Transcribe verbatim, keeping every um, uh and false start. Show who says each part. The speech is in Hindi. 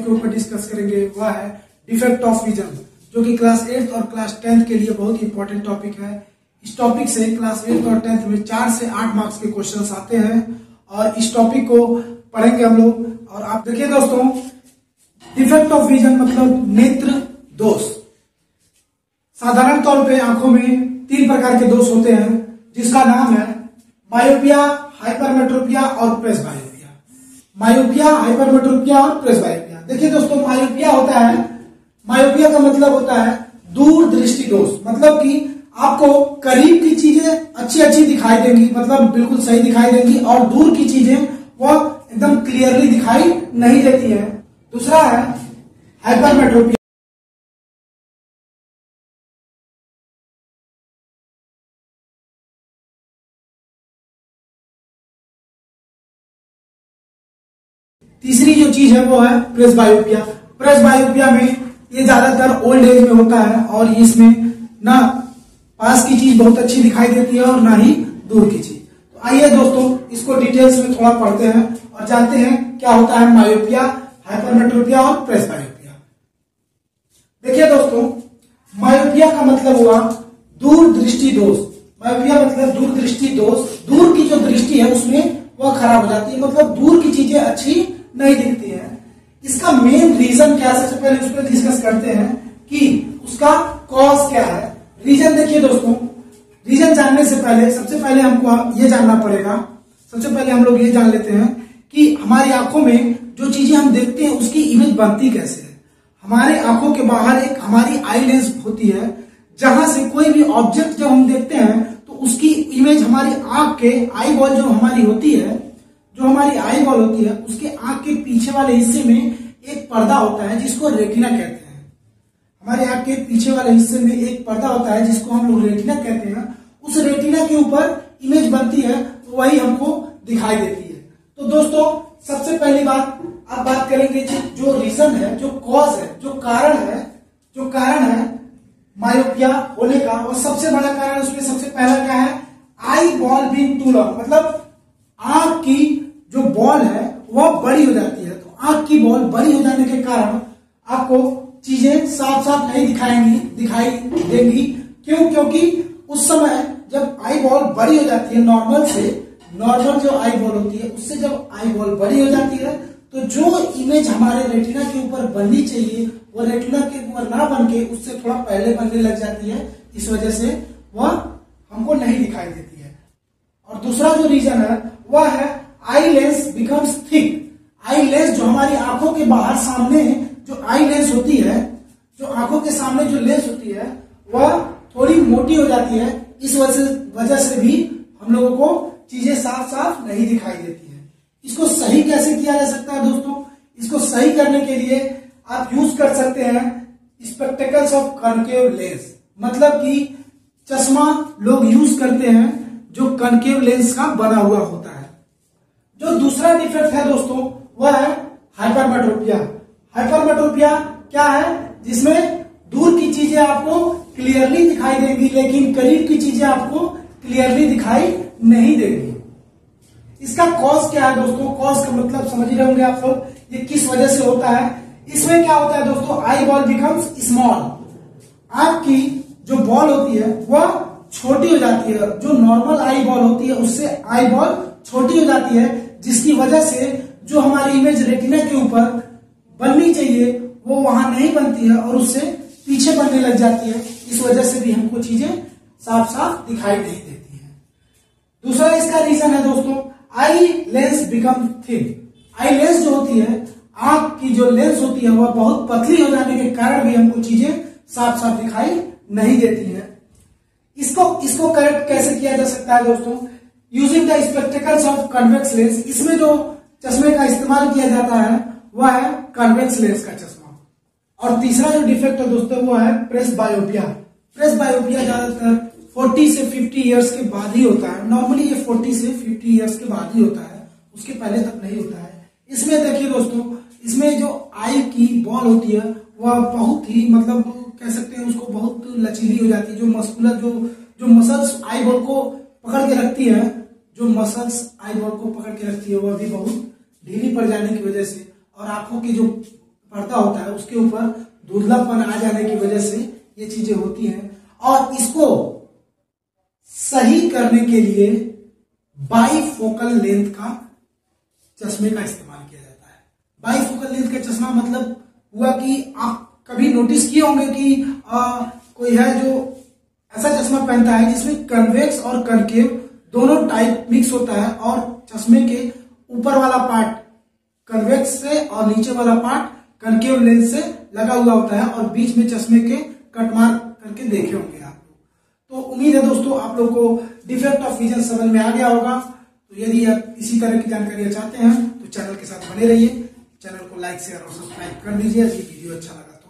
Speaker 1: टॉपिक के ऊपर डिस्कस करेंगे, वह है डिफेक्ट ऑफ विजन, जो कि क्लास एट्थ और क्लास टेंथ के लिए बहुत इंपॉर्टेंट टॉपिक है। इस टॉपिक से क्लास एट्थ और टेंथ में चार से आठ मार्क्स के क्वेश्चंस आते हैं और इस टॉपिक को पढ़ेंगे हम लोग। और आप देखिए दोस्तों, डिफेक्ट ऑफ विजन मतलब नेत्र दोष। साधारण तौर पे आंखों में तीन प्रकार के दोष होते हैं, जिसका नाम है मायोपिया, हाइपरमेट्रोपिया और प्रेसबायोपिया। मायोपिया, हाइपरमेट्रोपिया और प्रेसबायोपिया। देखिए दोस्तों, मायोपिया होता है, मायोपिया का मतलब होता है दूर दृष्टि दोष, मतलब कि आपको करीब की चीजें अच्छी अच्छी दिखाई देंगी, मतलब बिल्कुल सही दिखाई देंगी, और दूर की चीजें वह एकदम क्लियरली दिखाई नहीं देती है। दूसरा है हाइपरमेट्रोपिया। तीसरी जो चीज है वो है प्रेसबायोपिया। प्रेसबायोपिया में ये ज्यादातर ओल्ड एज में होता है और इसमें ना पास की चीज बहुत अच्छी दिखाई देती है और ना ही दूर की चीज। तो आइए दोस्तों, इसको डिटेल्स में थोड़ा पढ़ते हैं और जानते हैं क्या होता है मायोपिया, हाइपरमेट्रोपिया और प्रेसबायोपिया। देखिए दोस्तों, मायोपिया का मतलब हुआ दूर दृष्टि दोष। मायोपिया मतलब दूर दृष्टि दोष। दूर की जो दृष्टि है उसमें वह खराब हो जाती है, मतलब दूर की चीजें अच्छी नहीं दिखती है। इसका मेन रीजन क्या है, सबसे पहले उस पर डिस्कस करते हैं कि उसका कॉज क्या है। रीजन देखिए दोस्तों, रीजन जानने से पहले सबसे पहले हमको ये जानना पड़ेगा, सबसे पहले हम लोग ये जान लेते हैं कि हमारी आंखों में जो चीजें हम देखते हैं उसकी इमेज बनती कैसे है। हमारे आंखों के बाहर एक हमारी आई लेंस होती है, जहां से कोई भी ऑब्जेक्ट जब हम देखते हैं तो उसकी इमेज हमारी आंख के आई बॉल जो हमारी होती है, जो हमारी आई बॉल होती है उसके आंख के पीछे वाले हिस्से में एक पर्दा होता है जिसको रेटिना कहते हैं। हमारे आंख के पीछे वाले हिस्से में एक पर्दा होता है जिसको हम लोग रेटिना कहते हैं। उस रेटिना के ऊपर इमेज बनती है तो वही हमको दिखाई देती है। तो दोस्तों, सबसे पहली बात आप बात करेंगे जो रीजन है, जो कॉज है, जो कारण है, जो कारण है मायोपिया होने का, और सबसे बड़ा कारण उसमें सबसे पहला क्या है, eye ball being too long, मतलब आंख की जो बॉल है वह बड़ी हो जाती है। तो आंख की बॉल बड़ी हो जाने के कारण आपको चीजें साफ साफ नहीं दिखाएंगी दिखाई देंगी। क्यों? क्योंकि उस समय जब आई बॉल बड़ी हो जाती है, नॉर्मल से नॉर्मल जो आई बॉल होती है उससे जब आई बॉल बड़ी हो जाती है तो जो इमेज हमारे रेटिना के ऊपर बननी चाहिए वो रेटिना के ऊपर ना बन के उससे थोड़ा पहले बनने लग जाती है। इस वजह से वह हमको नहीं दिखाई देती है। और दूसरा जो रीजन है वह है eye lens becomes thick. Eye lens जो हमारी आंखों के बाहर सामने जो आई लेंस होती है, जो आंखों के सामने जो लेंस होती है वह थोड़ी मोटी हो जाती है। इस वजह से भी हम लोगों को चीजें साफ साफ नहीं दिखाई देती है। इसको सही कैसे किया जा सकता है दोस्तों? इसको सही करने के लिए आप यूज कर सकते हैं स्पेक्टेकल्स ऑफ कनकेव लेंस, मतलब कि चश्मा लोग यूज करते हैं जो कनकेव लेंस का बना हुआ होता है। जो दूसरा डिफेक्ट है दोस्तों वह है हाइपरमेट्रोपिया। हाइपरमेट्रोपिया क्या है? जिसमें दूर की चीजें आपको क्लियरली दिखाई देंगी लेकिन करीब की चीजें आपको क्लियरली दिखाई नहीं देंगी। इसका कॉज क्या है दोस्तों? कॉज का मतलब समझ ही रहे होंगे आप लोग, ये किस वजह से होता है। इसमें क्या होता है दोस्तों, आई बॉल बिकम्स स्मॉल। आंख की जो बॉल होती है वह छोटी हो जाती है, जो नॉर्मल आई बॉल होती है उससे आई बॉल छोटी हो जाती है, जिसकी वजह से जो हमारी इमेज रेटिना के ऊपर बननी चाहिए वो वहां नहीं बनती है और उससे पीछे बनने लग जाती है। इस वजह से भी हमको चीजें साफ साफ दिखाई नहीं देती है। दूसरा इसका रीजन है दोस्तों, eye lens become thin. Eye lens जो होती है, आंख की जो लेंस होती है वह बहुत पतली हो जाने के कारण भी हमको चीजें साफ साफ दिखाई नहीं देती है। इसको इसको करेक्ट कैसे किया जा सकता है दोस्तों? Using the spectacles of convex lens. इसमें जो चश्मे का इस्तेमाल किया जाता है वह है कन्वेक्स लेंस का चश्मा। और तीसरा जो डिफेक्ट है दोस्तों वो है प्रेसबायोपिया। प्रेसबायोपिया ज्यादातर चालीस से पचास इयर्स के बाद ही होता है। नॉर्मली ये चालीस से पचास इयर्स के बाद ही होता है, उसके पहले तक नहीं होता है। इसमें देखिए दोस्तों, इसमें जो आई की बॉल होती है वह बहुत ही, मतलब कह सकते हैं उसको बहुत लचीली हो जाती है। जो मस्कुलर जो जो मसल्स आई बॉल को पकड़ के रखती है, जो मसल्स आई बॉल को पकड़ के रखती है वह भी बहुत ढीली पड़ जाने की वजह से और आंखों की जो पर्दा होता है उसके ऊपर धुंधलापन आ जाने की वजह से ये चीजें होती हैं। और इसको सही करने के लिए बाईफोकल लेंथ का चश्मे का इस्तेमाल किया जाता है। बाईफोकल लेंथ का चश्मा मतलब हुआ कि आप कभी नोटिस किए होंगे कि आ, कोई है जो ऐसा चश्मा पहनता है जिसमें कन्वेक्स और कनकेव दोनों टाइप मिक्स होता है और चश्मे के ऊपर वाला पार्ट कन्वेक्स से और नीचे वाला पार्ट कनकेव लेंस से लगा हुआ होता है और बीच में चश्मे के कट मार्क करके देखे होंगे आप लोग। तो उम्मीद है दोस्तों आप लोग को डिफेक्ट ऑफ विजन समझ में आ गया होगा। तो यदि आप इसी तरह की जानकारियां चाहते हैं तो चैनल के साथ बने रहिए। चैनल को लाइक शेयर और सब्सक्राइब कर लीजिए। यदि वीडियो अच्छा लगा